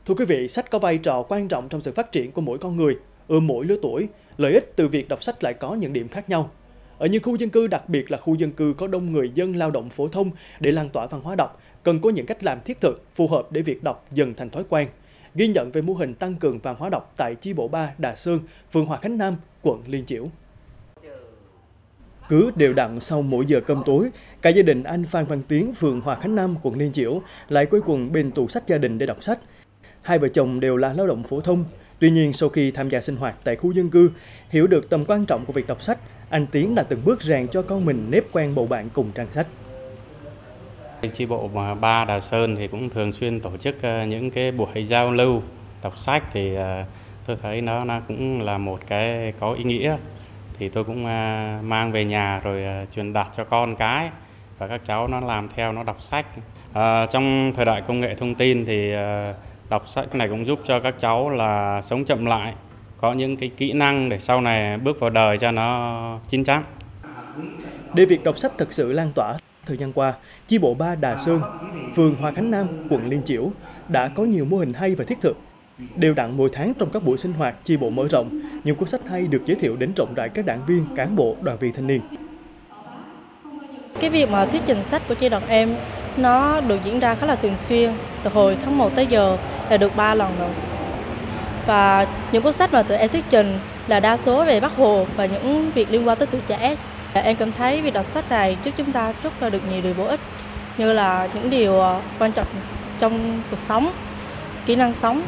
Thưa quý vị, sách có vai trò quan trọng trong sự phát triển của mỗi con người, ở mỗi lứa tuổi. Lợi ích từ việc đọc sách lại có những điểm khác nhau. Ở những khu dân cư, đặc biệt là khu dân cư có đông người dân lao động phổ thông, để lan tỏa văn hóa đọc, cần có những cách làm thiết thực, phù hợp để việc đọc dần thành thói quen. Ghi nhận về mô hình tăng cường văn hóa đọc tại chi bộ 3 Đà Sơn, phường Hòa Khánh Nam, quận Liên Chiểu. Cứ đều đặn sau mỗi giờ cơm tối, cả gia đình anh Phan Văn Tiến, phường Hòa Khánh Nam, quận Liên Chiểu lại quây quần bên tủ sách gia đình để đọc sách. Hai vợ chồng đều là lao động phổ thông. Tuy nhiên, sau khi tham gia sinh hoạt tại khu dân cư, hiểu được tầm quan trọng của việc đọc sách, anh Tiến đã từng bước rèn cho con mình nếp quen bầu bạn cùng trang sách. Chi bộ 3 Đà Sơn thì cũng thường xuyên tổ chức những cái buổi giao lưu đọc sách, thì tôi thấy nó cũng là một cái có ý nghĩa. Thì tôi cũng mang về nhà rồi truyền đạt cho con cái và các cháu nó làm theo, nó đọc sách. Trong thời đại công nghệ thông tin thì đọc sách này cũng giúp cho các cháu là sống chậm lại, có những cái kỹ năng để sau này bước vào đời cho nó chín chắn. Để việc đọc sách thực sự lan tỏa, thời gian qua, chi bộ 3 Đà Sơn, phường Hòa Khánh Nam, quận Liên Chiểu đã có nhiều mô hình hay và thiết thực. Đều đặn mỗi tháng trong các buổi sinh hoạt chi bộ mở rộng, những cuốn sách hay được giới thiệu đến rộng rãi các đảng viên, cán bộ, đoàn viên thanh niên. Cái việc mà thuyết trình sách của chi đoàn em nó được diễn ra khá là thường xuyên, từ hồi tháng 1 tới giờ là được 3 lần rồi. Và những cuốn sách mà tụi em thuyết trình là đa số về Bác Hồ và những việc liên quan tới tuổi trẻ. Em cảm thấy việc đọc sách này giúp chúng ta rút ra được nhiều điều bổ ích, như là những điều quan trọng trong cuộc sống, kỹ năng sống.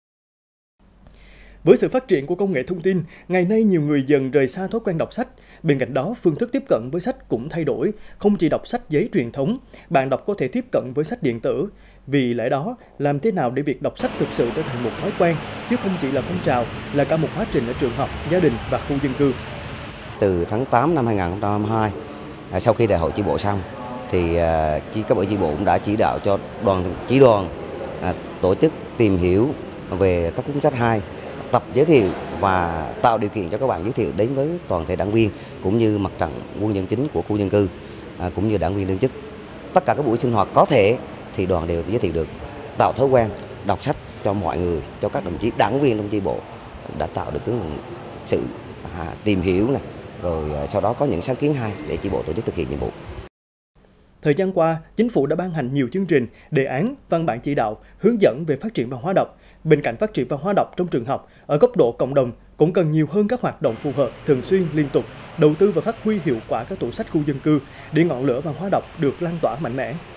Với sự phát triển của công nghệ thông tin, ngày nay nhiều người dần rời xa thói quen đọc sách. Bên cạnh đó, phương thức tiếp cận với sách cũng thay đổi. Không chỉ đọc sách giấy truyền thống, bạn đọc có thể tiếp cận với sách điện tử. Vì lẽ đó, làm thế nào để việc đọc sách thực sự trở thành một thói quen, chứ không chỉ là phong trào, là cả một quá trình ở trường học, gia đình và khu dân cư. Từ tháng 8 năm 2022, sau khi đại hội chi bộ xong, thì các bộ chi bộ cũng đã chỉ đạo cho chi đoàn tổ chức tìm hiểu về các cuốn sách hay, tập giới thiệu và tạo điều kiện cho các bạn giới thiệu đến với toàn thể đảng viên cũng như mặt trận quân nhân chính của khu dân cư, cũng như đảng viên đương chức. Tất cả các buổi sinh hoạt có thể thì đoàn đều giới thiệu được, tạo thói quen đọc sách cho mọi người, cho các đồng chí đảng viên trong chi bộ, đã tạo được sự tìm hiểu này, rồi sau đó có những sáng kiến hay để chi bộ tổ chức thực hiện nhiệm vụ. Thời gian qua, Chính phủ đã ban hành nhiều chương trình, đề án, văn bản chỉ đạo, hướng dẫn về phát triển văn hóa đọc. Bên cạnh phát triển văn hóa đọc trong trường học, ở góc độ cộng đồng cũng cần nhiều hơn các hoạt động phù hợp, thường xuyên, liên tục, đầu tư và phát huy hiệu quả các tủ sách khu dân cư để ngọn lửa văn hóa đọc được lan tỏa mạnh mẽ.